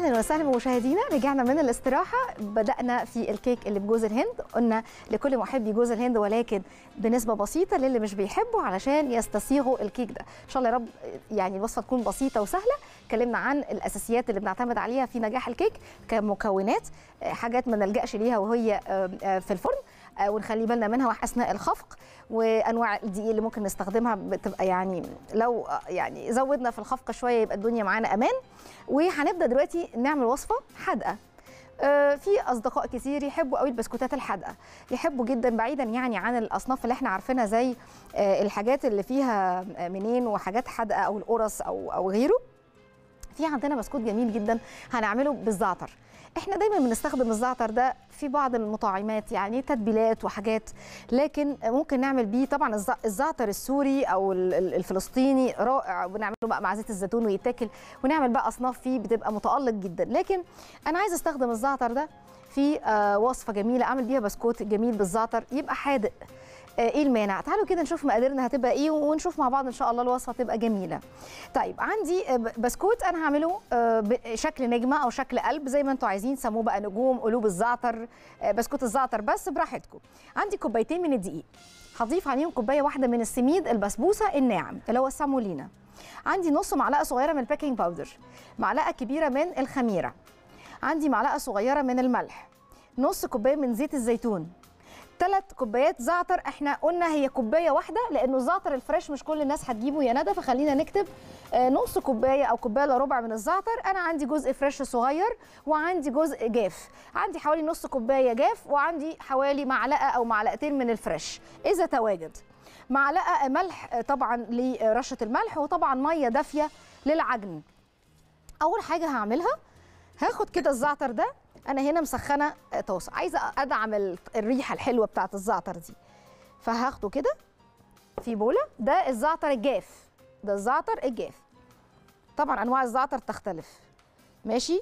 اهلا وسهلا بمشاهدينا. رجعنا من الاستراحه، بدانا في الكيك اللي بجوز الهند. قلنا لكل محبي جوز الهند، ولكن بنسبه بسيطه للي مش بيحبوا علشان يستصيغوا الكيك ده. ان شاء الله يا رب يعني الوصفه تكون بسيطه وسهله. اتكلمنا عن الاساسيات اللي بنعتمد عليها في نجاح الكيك كمكونات، حاجات ما نلجاش ليها وهي في الفرن ونخلي بالنا منها اثناء الخفق، وانواع الدقيق اللي ممكن نستخدمها بتبقى يعني لو يعني زودنا في الخفق شويه يبقى الدنيا معانا امان. وهنبدا دلوقتي نعمل وصفه حادقه. في اصدقاء كتير يحبوا قوي البسكوتات الحادقه، يحبوا جدا بعيدا يعني عن الاصناف اللي احنا عارفينها زي الحاجات اللي فيها منين وحاجات حادقه او القرص او غيره. في عندنا بسكوت جميل جدا هنعمله بالزعتر. احنا دايما بنستخدم الزعتر ده في بعض المطاعمات، يعني تتبيلات وحاجات، لكن ممكن نعمل بيه طبعا الزعتر السوري او الفلسطيني رائع، ونعمله بقى مع زيت الزيتون ويتاكل، ونعمل بقى اصناف فيه بتبقى متالق جدا. لكن انا عايزه استخدم الزعتر ده في وصفه جميله اعمل بيها بسكوت جميل بالزعتر يبقى حادق. ايه المانع؟ تعالوا كده نشوف مقاديرنا هتبقى ايه ونشوف مع بعض ان شاء الله الوصفه تبقى جميله. طيب عندي بسكوت انا هعمله بشكل نجمه او شكل قلب زي ما انتم عايزين، سموه بقى نجوم، قلوب الزعتر، بسكوت الزعتر بس براحتكم. عندي كوبايتين من الدقيق، هضيف عليهم كوبايه واحده من السميد البسبوسه الناعم اللي هو السامولينا. عندي نص معلقه صغيره من البيكنج باودر، معلقه كبيره من الخميره، عندي معلقه صغيره من الملح، نص كوبايه من زيت الزيتون، 3 كوبايات زعتر. احنا قلنا هي كوبايه واحده لانه الزعتر الفريش مش كل الناس هتجيبه يا ندى، فخلينا نكتب نص كوبايه او كوبايه الا ربع من الزعتر. انا عندي جزء فريش صغير وعندي جزء جاف، عندي حوالي نص كوبايه جاف، وعندي حوالي معلقه او معلقتين من الفريش اذا تواجد، معلقه ملح طبعا لرشه الملح، وطبعا ميه دافيه للعجن. اول حاجه هعملها هاخد كده الزعتر ده، انا هنا مسخنه طاسه عايزه ادعم الريحه الحلوه بتاعه الزعتر دي، فهاخده كده في بوله. ده الزعتر الجاف، ده الزعتر الجاف، طبعا انواع الزعتر تختلف ماشي.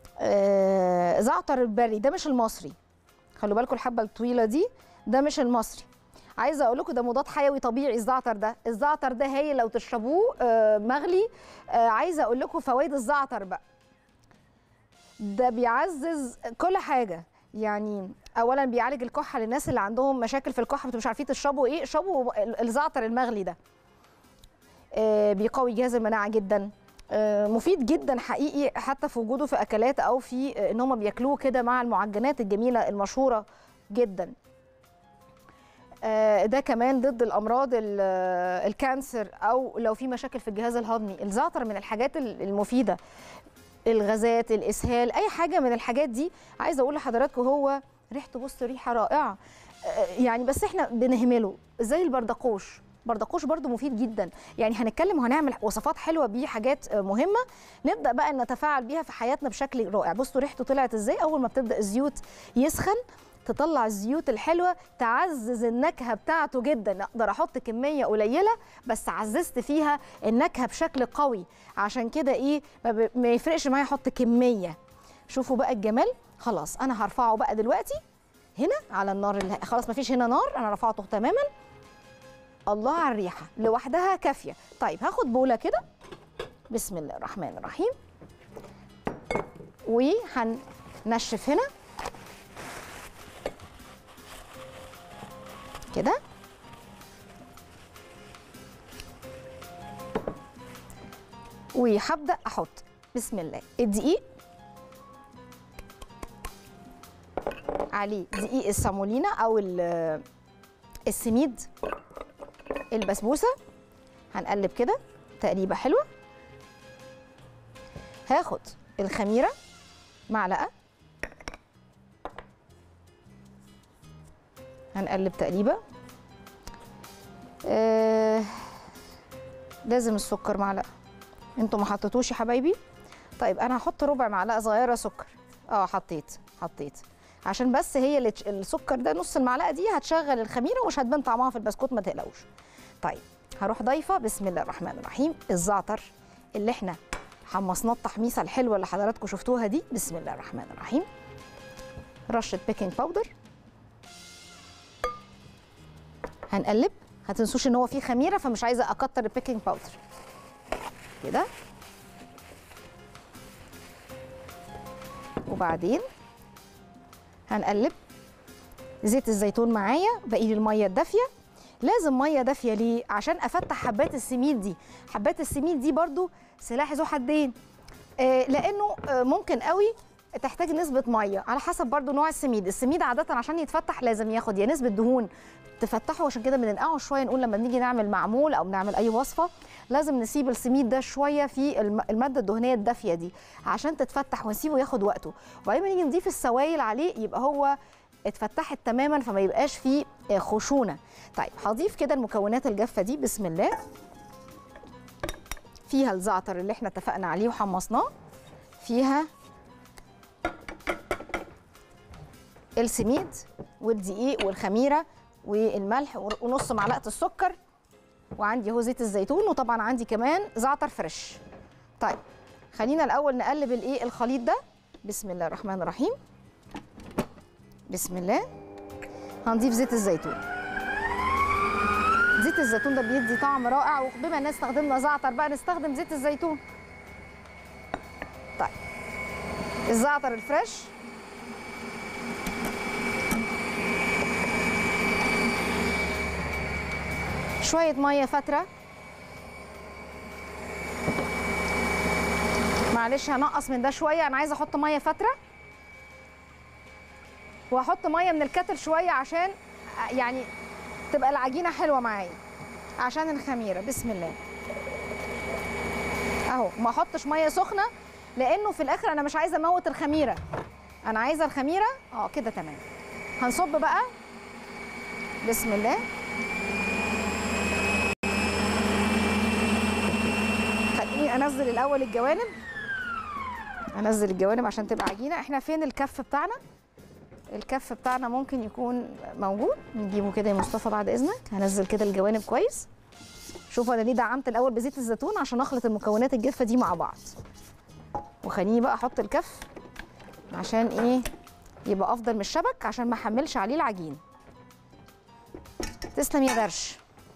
زعتر البري ده مش المصري، خلوا بالكم الحبه الطويله دي ده مش المصري. عايزه اقول لكم ده مضاد حيوي طبيعي. الزعتر ده هايل لو تشربوه مغلي. عايزه اقول لكم فوائد الزعتر بقى، ده بيعزز كل حاجه. يعني اولا بيعالج الكحه للناس اللي عندهم مشاكل في الكحه مش عارفين تشربوا ايه، اشربوا الزعتر المغلي ده. بيقوي جهاز المناعه جدا، مفيد جدا حقيقي، حتى في وجوده في اكلات او في ان هم بياكلوه كده مع المعجنات الجميله المشهوره جدا. ده كمان ضد الامراض الكانسر او لو في مشاكل في الجهاز الهضمي. الزعتر من الحاجات المفيده، الغازات، الاسهال، اي حاجه من الحاجات دي. عايزه اقول لحضراتكم هو ريحته، بصوا ريحه رائعه يعني، بس احنا بنهمله. زي البردقوش برضو مفيد جدا. يعني هنتكلم وهنعمل وصفات حلوه بيه، حاجات مهمه نبدا بقى نتفاعل بيها في حياتنا بشكل رائع. بصوا ريحته طلعت ازاي اول ما بتبدا الزيوت يسخن، تطلع الزيوت الحلوه تعزز النكهه بتاعته جدا. اقدر احط كميه قليله بس عززت فيها النكهه بشكل قوي، عشان كده ايه ما يفرقش معايا احط كميه. شوفوا بقى الجمال. خلاص انا هرفعه بقى دلوقتي هنا على النار خلاص ما فيش هنا نار، انا رفعته تماما. الله على الريحه لوحدها كافيه. طيب هاخد بوله كده، بسم الله الرحمن الرحيم، وهنشف هنا كده. وهبدا احط بسم الله الدقيق عليه، دقيق السامولينا او السميد البسبوسه. هنقلب كده تقليبه حلوه. هاخد الخميره معلقه، هنقلب تقليبه. لازم السكر معلقه، انتوا ما حطيتوش يا حبايبي. طيب انا هحط ربع معلقه صغيره سكر. حطيت عشان بس هي السكر ده نص المعلقه دي هتشغل الخميره ومش هتبان طعمها في البسكوت، ما تقلقوش. طيب هروح ضايفه بسم الله الرحمن الرحيم الزعتر اللي احنا حمصناه التحميصه الحلوه اللي حضراتكم شفتوها دي، بسم الله الرحمن الرحيم. رشه بيكنج باودر، هنقلب. هتنسوش ان هو فيه خميره فمش عايزه اكتر البيكنج باودر كده. وبعدين هنقلب زيت الزيتون معايا. باقي لي الميه الدافيه. لازم ميه دافيه ليه؟ عشان افتح حبات السميد دي. حبات السميد دي برضو سلاح ذو حدين، لانه ممكن قوي تحتاج نسبه ميه على حسب برضو نوع السميد. السميد عاده عشان يتفتح لازم ياخد يا نسبه دهون تفتحه، عشان كده بننقعه شويه. نقول لما بنيجي نعمل معمول او بنعمل اي وصفه لازم نسيب السميد ده شويه في الماده الدهنيه الدافيه دي عشان تتفتح، ونسيبه ياخد وقته. وبعدين نيجي نضيف السوائل عليه يبقى هو اتفتحت تماما، فما يبقاش فيه خشونه. طيب هضيف كده المكونات الجافه دي. بسم الله. فيها الزعتر اللي احنا اتفقنا عليه وحمصناه، فيها السميد والدقيق والخميره والملح ونص معلقه السكر، وعندي اهو زيت الزيتون، وطبعا عندي كمان زعتر فريش. طيب خلينا الاول نقلب الخليط ده. بسم الله الرحمن الرحيم. بسم الله. هنضيف زيت الزيتون. زيت الزيتون ده بيدي طعم رائع، وبما ان استخدمنا زعتر بقى نستخدم زيت الزيتون. طيب الزعتر الفريش، شويه ميه فتره. معلش هنقص من ده شويه، انا عايزه احط ميه فتره، وهحط ميه من الكتل شويه عشان يعني تبقى العجينه حلوه معايا عشان الخميره. بسم الله. اهو ما احطش ميه سخنه لانه في الاخر انا مش عايزه اموت الخميره، انا عايزه الخميره كده تمام. هنصب بقى. بسم الله. خليني انزل الاول الجوانب، انزل الجوانب عشان تبقى عجينه. احنا فين الكف بتاعنا؟ الكف بتاعنا ممكن يكون موجود، نجيبه كده يا مصطفى بعد اذنك. هنزل كده الجوانب كويس. شوفوا انا ليه دعمت الاول بزيت الزيتون؟ عشان اخلط المكونات الجافه دي مع بعض. وخليني بقى احط الكف عشان ايه؟ يبقى افضل من الشبك، عشان ما احملش عليه العجين. تسلم يا درش.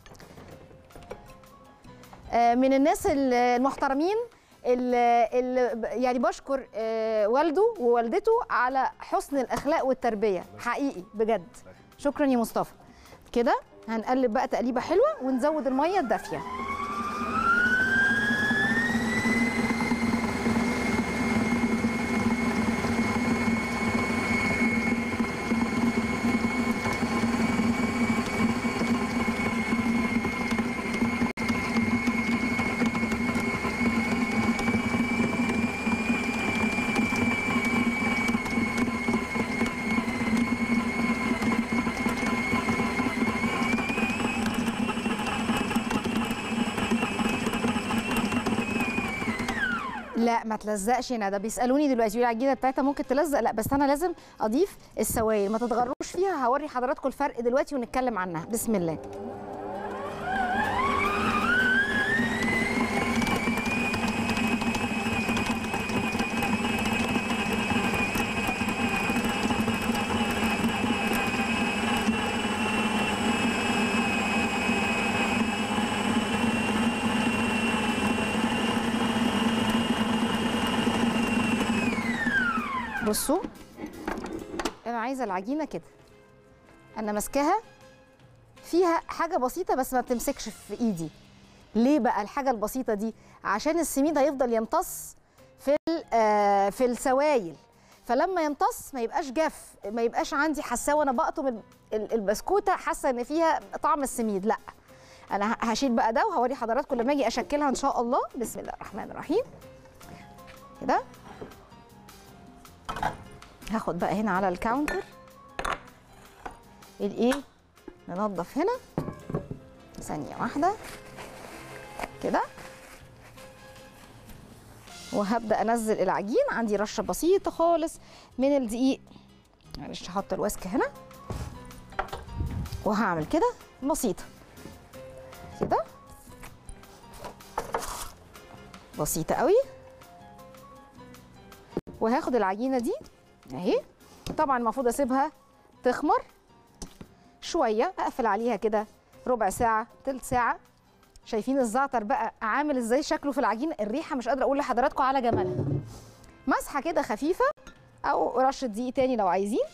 من الناس المحترمين اللي يعني بشكر والده ووالدته على حسن الاخلاق والتربيه، حقيقي بجد. شكرا يا مصطفى. كده هنقلب بقى تقليبه حلوه ونزود الميه الدافيه. لا ما تلزقش هنا. ده بيسالوني دلوقتي يقولوا العجينه بتاعتها ممكن تلزق. لا بس انا لازم اضيف السوائل، ما تتغروش فيها. هوري حضراتكم الفرق دلوقتي ونتكلم عنها. بسم الله. بصوا انا عايزه العجينه كده، انا ماسكاها فيها حاجه بسيطه بس ما بتمسكش في ايدي. ليه بقى الحاجه البسيطه دي؟ عشان السميد هيفضل يمتص في السوائل، فلما يمتص ما يبقاش جاف، ما يبقاش عندي حاسه وانا بقطم البسكوته حاسه ان فيها طعم السميد. لا انا هشيل بقى ده وهوري حضراتكم لما اجي اشكلها ان شاء الله. بسم الله الرحمن الرحيم. كده هاخد بقى هنا على الكاونتر ننظف هنا ثانية واحدة كده، وهبدأ انزل العجين. عندي رشة بسيطة خالص من الدقيق، معلش هحط الويسك هنا وهعمل كده بسيطة كده، بسيطة قوي. وهاخد العجينة دي اهي، طبعا المفروض اسيبها تخمر شويه، اقفل عليها كده ربع ساعه تلت ساعه. شايفين الزعتر بقى عامل ازاي شكله في العجينه؟ الريحه مش قادره اقول لحضراتكم على جمالها. مسحه كده خفيفه او رشه دقيق تاني لو عايزين،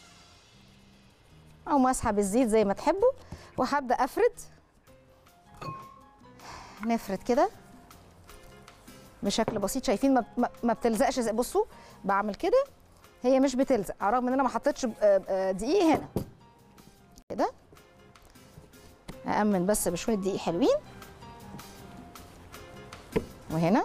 او مسحه بالزيت زي ما تحبوا. وهبدا افرد، نفرد كده بشكل بسيط. شايفين ما بتلزقش زي، بصوا بعمل كده هي مش بتلزق على الرغم ان انا ما حطيتش دقيق هنا كده. هأمن بس بشويه دقيق حلوين، وهنا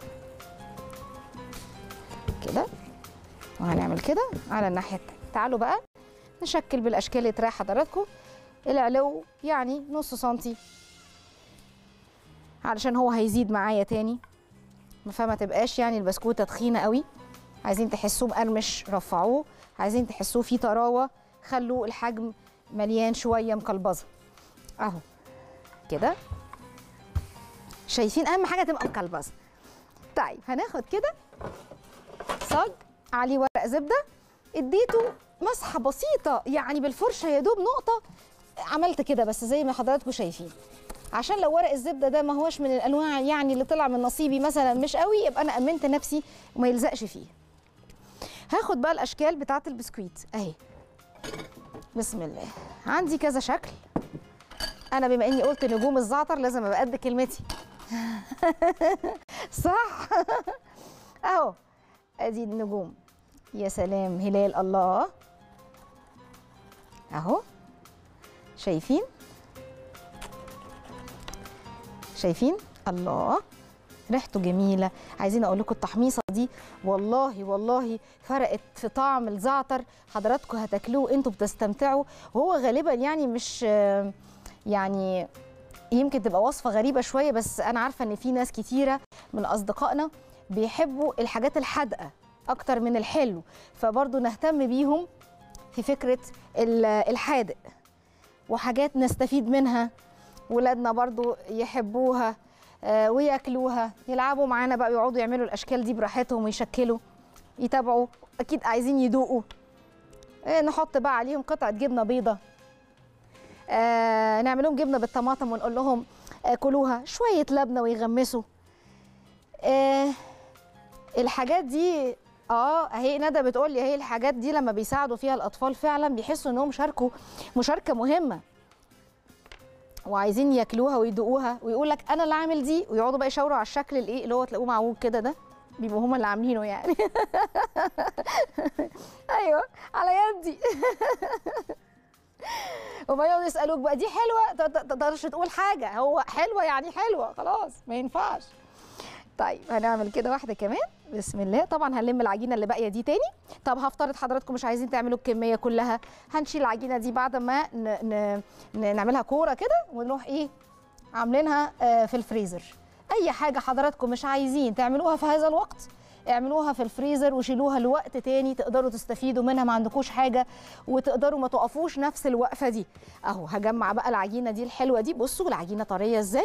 كده، وهنعمل كده على الناحيه التانيه. تعالوا بقى نشكل بالاشكال اللي تريح حضراتكم. العلو يعني نص سنتي علشان هو هيزيد معايا تاني، فما تبقاش يعني البسكوته تخينه قوي. عايزين تحسوه مقرمش رفعوه، عايزين تحسوه فيه طراوه خلوا الحجم مليان شويه مقلبظه اهو كده. شايفين اهم حاجه تبقى مقلبظه. طيب هناخد كده صاج عليه ورق زبده، اديته مسحه بسيطه يعني بالفرشه يا دوب نقطه، عملت كده بس زي ما حضراتكم شايفين، عشان لو ورق الزبده ده ما هوش من الانواع يعني اللي طلع من نصيبي مثلا مش قوي، يبقى انا امنت نفسي وما يلزقش فيه. هاخد بقى الاشكال بتاعه البسكويت اهي. بسم الله، عندي كذا شكل. انا بما اني قلت نجوم الزعتر لازم ابقى قد كلمتي. صح. اهو ادي النجوم. يا سلام، هلال، الله. اهو شايفين شايفين الله، ريحته جميله. عايزين اقول لكم التحميصه دي والله فرقت في طعم الزعتر. حضراتكم هتاكلوه انتوا بتستمتعوا، وهو غالبا يعني مش يعني يمكن تبقى وصفه غريبه شويه، بس انا عارفه ان في ناس كتيره من اصدقائنا بيحبوا الحاجات الحادقه اكتر من الحلو، فبرضه نهتم بيهم في فكره الحادق وحاجات نستفيد منها. ولادنا برضو يحبوها وياكلوها، يلعبوا معانا بقى، يقعدوا يعملوا الاشكال دي براحتهم ويشكلوا يتابعوا، اكيد عايزين يدوقوا. نحط بقى عليهم قطعه جبنه بيضه، نعمل لهم جبنه بالطماطم ونقول لهم كلوها، شويه لبنه ويغمسوا. الحاجات دي اهي ندى بتقول لي اهي الحاجات دي لما بيساعدوا فيها الاطفال فعلا بيحسوا انهم شاركوا مشاركه مهمه، وعايزين ياكلوها ويدوقوها، ويقول لك انا اللي عامل دي، ويقعدوا بقى يشاوروا على الشكل الايه اللي هو تلاقوه معوج كده، ده بيبقوا هما اللي عاملينه يعني. ايوه على يدي. وبيقعدوا يسالوك بقى دي حلوه، تقدرش تقول حاجه، هو حلوه يعني حلوه خلاص ما ينفعش. طيب هنعمل كده واحده كمان. بسم الله. طبعا هنلم العجينه اللي باقيه دي تاني. طب هفترض حضراتكم مش عايزين تعملوا الكميه كلها، هنشيل العجينه دي بعد ما نعملها كوره كده، ونروح ايه عاملينها في الفريزر. اي حاجه حضراتكم مش عايزين تعملوها في هذا الوقت اعملوها في الفريزر وشيلوها لوقت تاني تقدروا تستفيدوا منها، ما عندكوش حاجه وتقدروا ما تقفوش نفس الوقفه دي. اهو هجمع بقى العجينه دي الحلوه دي. بصوا العجينه طريه ازاي،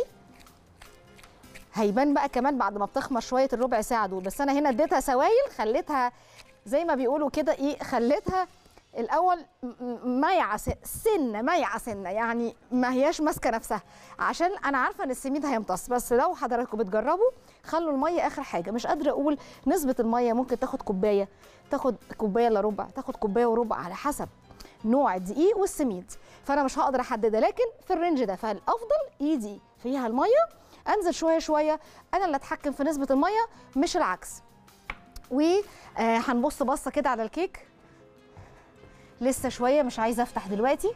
هيبان بقى كمان بعد ما بتخمر شويه الربع ساعه دول. بس انا هنا اديتها سوائل، خليتها زي ما بيقولوا كده ايه، خليتها الاول مايعه سنه، مايعه سنه يعني ما هياش ماسكه نفسها، عشان انا عارفه ان السميد هيمتص. بس لو حضراتكم بتجربوا خلوا الميه اخر حاجه. مش قادره اقول نسبه الميه، ممكن تاخد كوبايه، تاخد كوبايه الا ربع، تاخد كوبايه وربع على حسب نوع الدقيق والسميد، فانا مش هقدر احددها، لكن في الرينج ده. فالافضل ايدي فيها الميه انزل شويه شويه، انا اللي اتحكم في نسبه الميه مش العكس. وهنبص بصه كده على الكيك، لسه شويه مش عايزه افتح دلوقتي.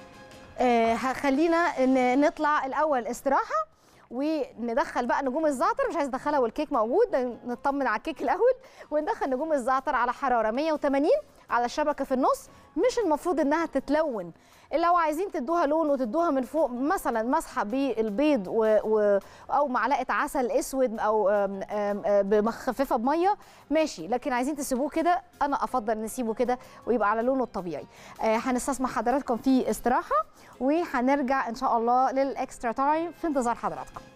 خلينا نطلع الاول استراحه وندخل بقى نجوم الزعتر. مش عايزه ادخلها والكيك موجود، نطمن على الكيك الاول وندخل نجوم الزعتر على حراره 180 على الشبكه في النص. مش المفروض انها تتلون، لو عايزين تدوها لون وتدوها من فوق مثلا مسحه بالبيض او معلقه عسل اسود او مخففه بميه ماشي، لكن عايزين تسيبوه كده انا افضل نسيبه كده ويبقى على لونه الطبيعي. هنستسمح حضراتكم في استراحه وهنرجع ان شاء الله للاكسترا تايم في انتظار حضراتكم.